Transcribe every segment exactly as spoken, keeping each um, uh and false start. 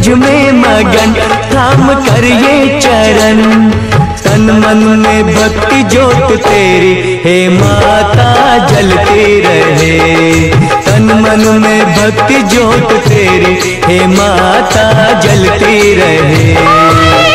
तुझ में मगन थाम कर ये चरण। तन मन में भक्ति ज्योत तेरी हे माता जलती रहे। तन मन में भक्ति ज्योत तेरी हे माता जलती रहे।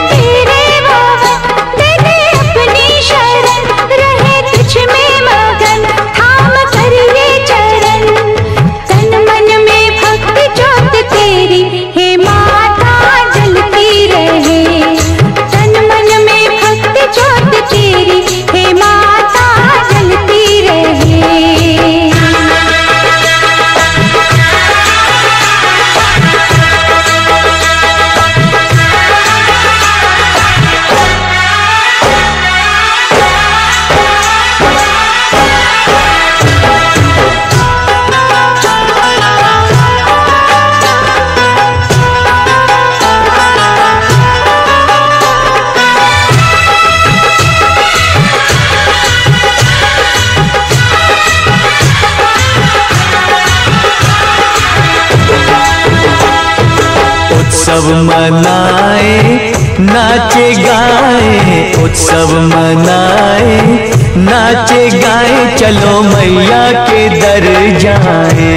उत्सव मनाए नाचे गाए, उत्सव मनाए नाचे गाए, चलो मैया के दर जाए।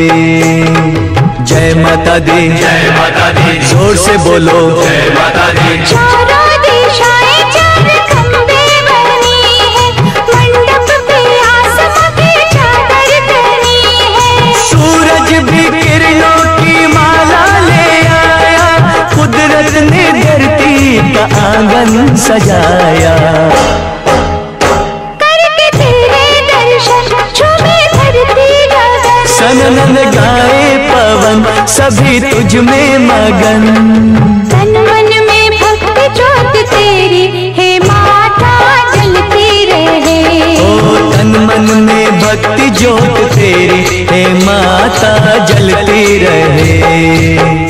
जय माता दी, जय माता दी, जोर से बोलो जय माता दी। चारों दिशाएं चार खंबे बनी है, मंडप पे आसमां की चादर तनी है। सूरज भी किरणों की माला ले आया, कुदरत ने धरती का आंगन सजाया। करके तेरे दर्शन झूमे धरती गगन, सनन गाए पवन सभी तुझ में मगन। तन मन में भक्ति ज्योत तेरी हे माता जलती रहे। ओ तन मन में भक्ति ज्योत तेरी हे माता जलती रहे।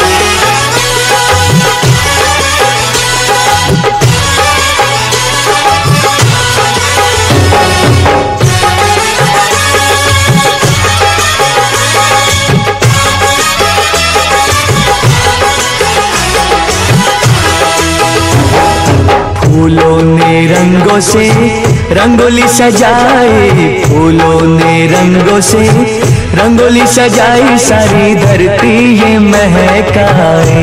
फूलों ने रंगों से रंगोली सजाए, फूलों ने रंगों से रंगोली सजाई, सारी धरती ये महकाए।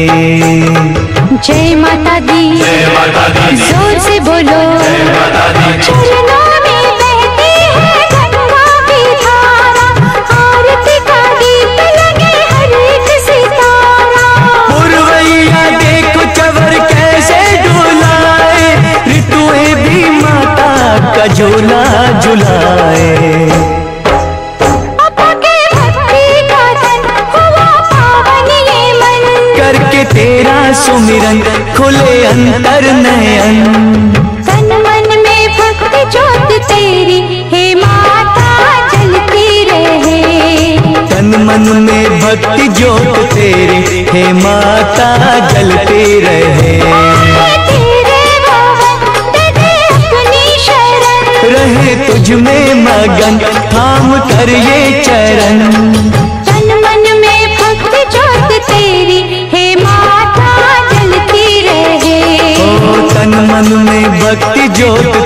जय माता दी, जय माता दी, जोर से बोलो जय माता दी। चरणों में बहती है गंगा की धारा, आरती का दीप लगे हर एक सितारा। पुरवैया देखो चवर कैसे डुलाए, ऋतुएं भी माता का झूला झुलाए। करके तेरा सुमिरन खुले अंतर नयन। तन मन में भक्ति ज्योत तेरी हे माता जलती रहे। तन मन में भक्ति ज्योत तेरी हे माता जलती रहे। रहे तुझ में मगन थाम कर ये चरण। तन मन में भक्ति ज्योत तेरी हे माता जलती रहे। ओ तन मन में भक्ति ज्योत